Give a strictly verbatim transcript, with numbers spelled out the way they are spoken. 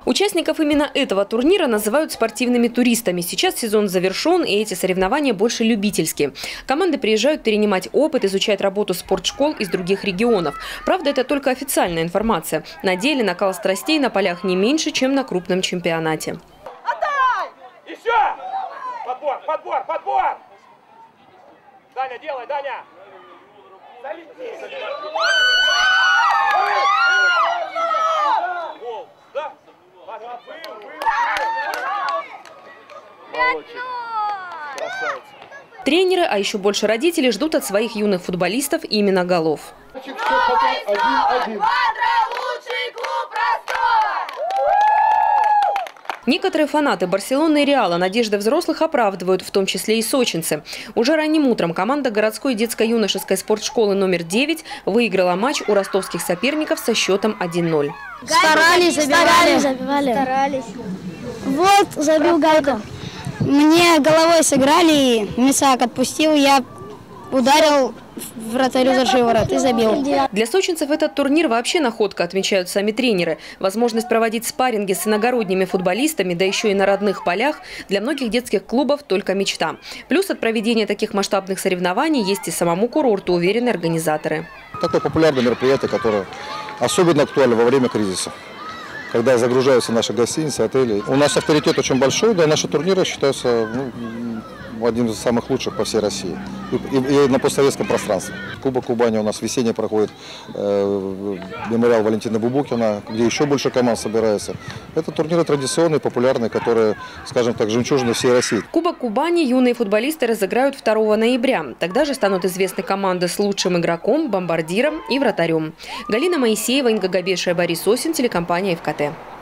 Участников именно этого турнира называют спортивными туристами. Сейчас сезон завершен, и эти соревнования больше любительские. Команды приезжают перенимать опыт, изучать работу спортшкол из других регионов. Правда, это только официальная информация. На деле накал страстей на полях не меньше, чем на крупном чемпионате. Отдай! Еще! Подбор, подбор, подбор! Даня, делай, Даня! Залети! Тренеры, а еще больше родители ждут от своих юных футболистов именно голов. Некоторые фанаты Барселоны и Реала надежды взрослых оправдывают, в том числе и сочинцы. Уже ранним утром команда городской детско-юношеской спортшколы номер девять выиграла матч у ростовских соперников со счетом один ноль. Старались, забивали, забивали. Старались. Вот забил Гайко. Мне головой сыграли, и Мисак отпустил, я ударил вратарю за шиворот и забил. Для сочинцев этот турнир вообще находка, отмечают сами тренеры. Возможность проводить спарринги с иногородними футболистами, да еще и на родных полях, для многих детских клубов только мечта. Плюс от проведения таких масштабных соревнований есть и самому курорту, уверены организаторы. Такое популярное мероприятие, которое особенно актуально во время кризиса, когда загружаются наши гостиницы, отели. У нас авторитет очень большой, да, наши турниры считаются ну, одним из самых лучших по всей России и, и, и на постсоветском пространстве. Кубок Кубани у нас весенний проходит, э, мемориал Валентина Бубукина, где еще больше команд собирается. Это турниры традиционные, популярные, которые, скажем так, жемчужины всей России. Кубок Кубани юные футболисты разыграют второго ноября. Тогда же станут известны команды с лучшим игроком, бомбардиром и вратарем. Галина Моисеева, Инга Габеша, Борис Осин, телекомпания ФКТ.